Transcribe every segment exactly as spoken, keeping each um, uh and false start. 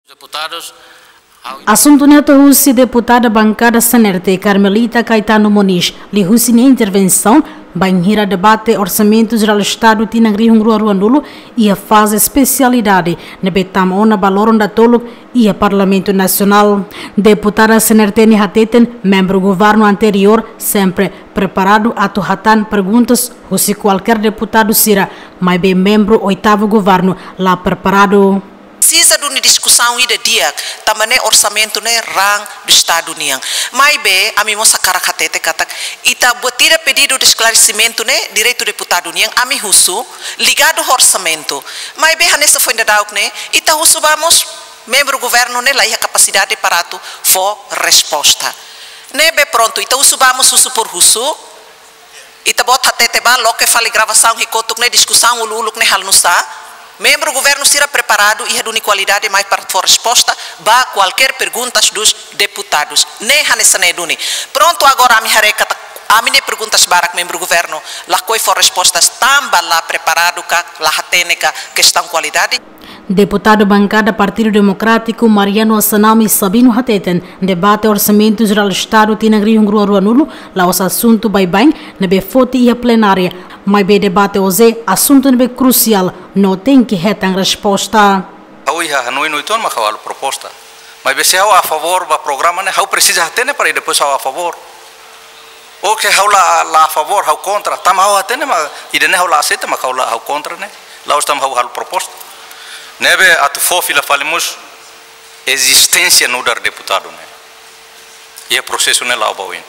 Deputados. Assunto neto Russi, deputada bancada Sanerte Carmelita Caetano Moniz, li Russi na intervenção, banhira debate orçamento geral do Estado Tinagri Hungrua Ruanulo e a fase especialidade na Betam Ona Baloron da Tolo e a Parlamento Nacional. Deputada Sanerte Nihateten, membro do governo anterior, sempre preparado a tuhatan perguntas, Russi qualquer deputado será, mas bem membro oitavo governo lá preparado. Precisa de uma discussão ida dia, também orçamento né rang do Estado União. Mas bem, a mim moça caracatete kata, ita botira pedido de esclarecimento né direito deputado União, a mim russo ligado ao orçamento. Mas bem, nessa foi ainda né, ita russo vamos membro do governo né lá a capacidade para tu for resposta. Né bem pronto, ita russo vamos russo por russo. Ita bota tete ba loke fale gravação ricoto né discussão ululuk né hal nusa. Membro do governo será preparado e de qualidade mais para a resposta a qualquer pergunta dos deputados. Nem hanessa nem duni. Pronto agora a minha reca a minha perguntas para o membro do governo lá coi for respostas também lá preparado cá lá técnica questão qualidade. Deputado bancada Partido Democrático Mariano Assanami Sabino Hateten debate orçamento geral do Estado Tinagri Hungrua Ruanulo lá os assunto bem bem na befote e a plenária. Mas bem debate hoje assunto é crucial não tem que reter resposta. Hoje a não é então mas a proposta. Mas se há a favor do programa né, há precisa ter para depois há a favor. Ou que há lá a favor há contra, tam há ter mas e de não há aceita mas há contra né. Lá estamos há a proposta. Nebe a tu fofila falamos existência no dar deputado né. E o processo né lá o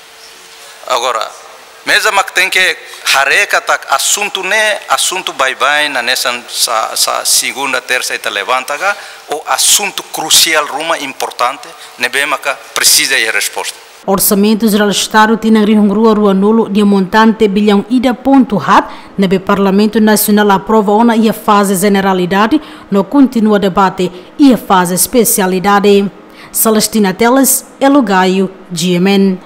agora mesmo que tem que hareca tak assunto né assunto bye bye na nessa sa, sa segunda terça eta levanta ga o assunto crucial ruma importante nebe maka precisa de resposta. Orçamento geral do Estado Tinagri Hungrua Ruanulo de montante bilhão ida ponto hat nebe Parlamento Nacional aprova ona e a fase generalidade no continua debate e a fase especialidade. Celestina Teles, Elogaio, G M N.